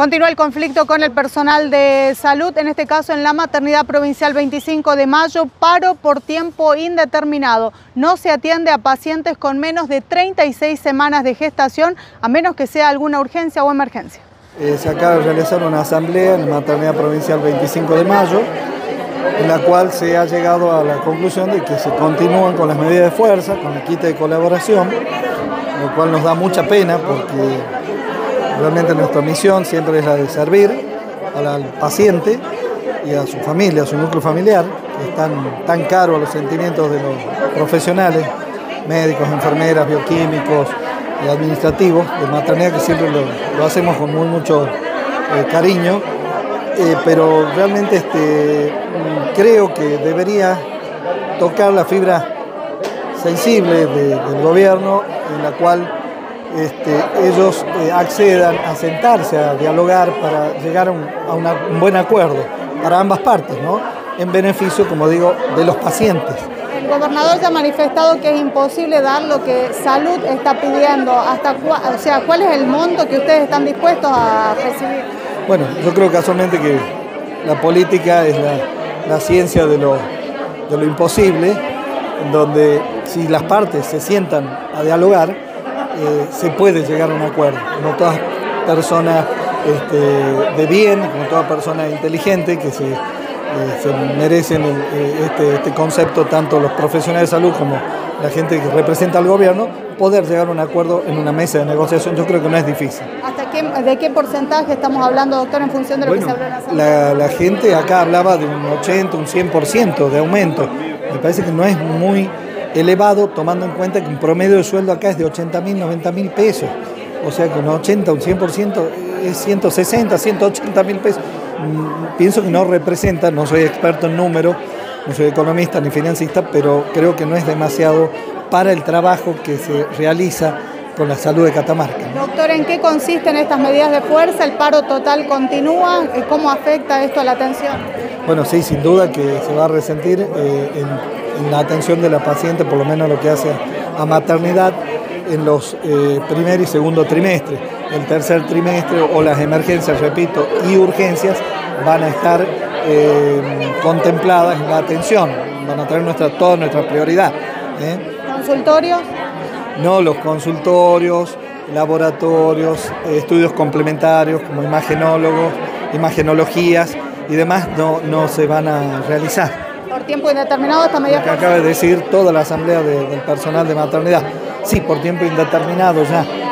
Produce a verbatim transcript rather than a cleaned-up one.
Continúa el conflicto con el personal de salud, en este caso en la Maternidad Provincial veinticinco de mayo, paro por tiempo indeterminado. No se atiende a pacientes con menos de treinta y seis semanas de gestación, a menos que sea alguna urgencia o emergencia. Eh, se acaba de realizar una asamblea en la Maternidad Provincial veinticinco de mayo, en la cual se ha llegado a la conclusión de que se continúan con las medidas de fuerza, con el quite de colaboración, lo cual nos da mucha pena porque realmente nuestra misión siempre es la de servir al paciente y a su familia, a su núcleo familiar, que es tan, tan caro a los sentimientos de los profesionales, médicos, enfermeras, bioquímicos y administrativos de maternidad, que siempre lo, lo hacemos con muy mucho eh, cariño, eh, pero realmente este, creo que debería tocar la fibra sensible de, del gobierno, en la cual Este, ellos eh, accedan a sentarse, a dialogar para llegar a un, a una, un buen acuerdo para ambas partes, ¿no? En beneficio, como digo, de los pacientes. El gobernador ya ha manifestado que es imposible dar lo que salud está pidiendo. Hasta o sea, ¿cuál es el monto que ustedes están dispuestos a recibir? Bueno, yo creo casualmente que la política es la, la ciencia de lo, de lo imposible, en donde si las partes se sientan a dialogar, Eh, se puede llegar a un acuerdo. Como todas personas este, de bien, como toda persona inteligente que se, eh, se merecen el, este, este concepto, tanto los profesionales de salud como la gente que representa al gobierno, poder llegar a un acuerdo en una mesa de negociación. Yo creo que no es difícil. ¿Hasta qué, de qué porcentaje estamos hablando, doctor, en función de lo bueno, que se habló en la asamblea? La, la gente acá hablaba de un ochenta, un cien por ciento de aumento. Me parece que no es muy elevado, tomando en cuenta que un promedio de sueldo acá es de ochenta mil, noventa mil pesos. O sea que un ochenta, un cien por ciento es ciento sesenta, ciento ochenta mil pesos. Pienso que no representa, no soy experto en números, no soy economista ni financista, pero creo que no es demasiado para el trabajo que se realiza con la salud de Catamarca. Doctor, ¿en qué consisten estas medidas de fuerza? ¿El paro total continúa? ¿Cómo afecta esto a la atención? Bueno, sí, sin duda que se va a resentir eh, en, en la atención de la paciente, por lo menos lo que hace a maternidad, en los eh, primer y segundo trimestres. El tercer trimestre o las emergencias, repito, y urgencias van a estar eh, contempladas en la atención, van a tener nuestra, toda nuestra prioridad. ¿eh? ¿Consultorios? No, los consultorios, laboratorios, eh, estudios complementarios como imagenólogos, imagenologías y demás no, no se van a realizar. ¿Por tiempo indeterminado esta medida? Lo que acaba de decir toda la asamblea de, del personal de maternidad. Sí, por tiempo indeterminado ya.